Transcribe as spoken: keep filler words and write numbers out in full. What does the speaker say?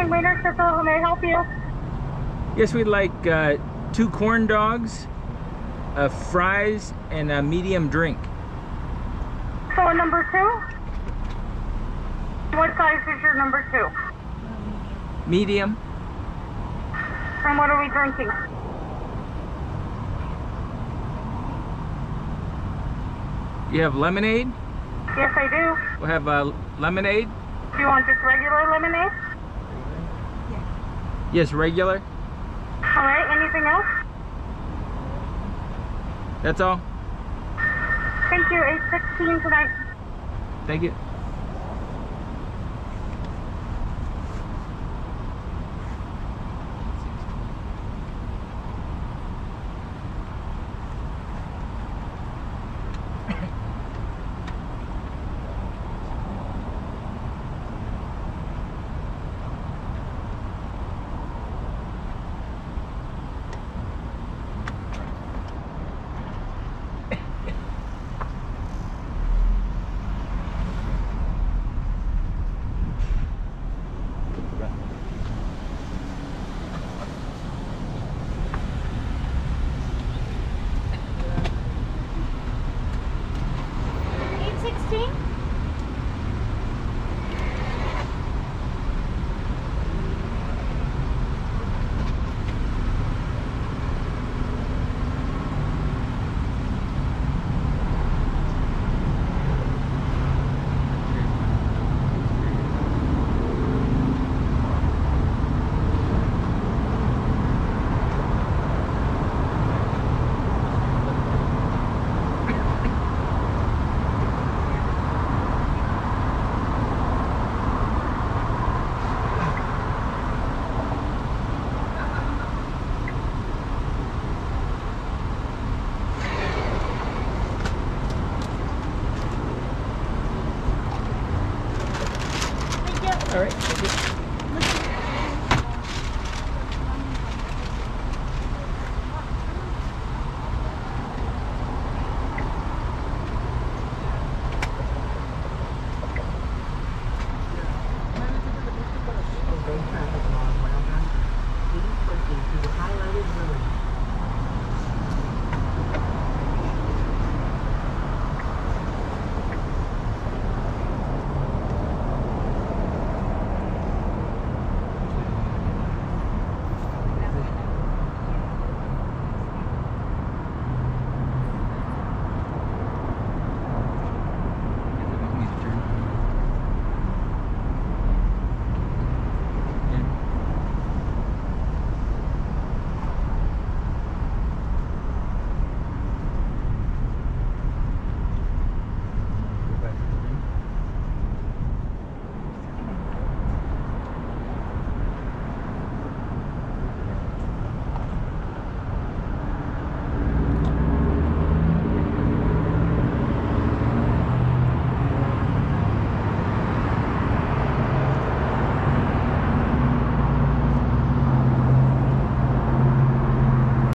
morning, Waiter Circle. How may I help you? Yes, we'd like uh, two corn dogs, uh, fries, and a medium drink. So number two? What size is your number two? Medium. And what are we drinking? You have lemonade? Yes, I do. We'll have uh, lemonade. Do you want just regular lemonade? Yes, regular. All right, anything else? That's all. Thank you, eight sixteen tonight. Thank you.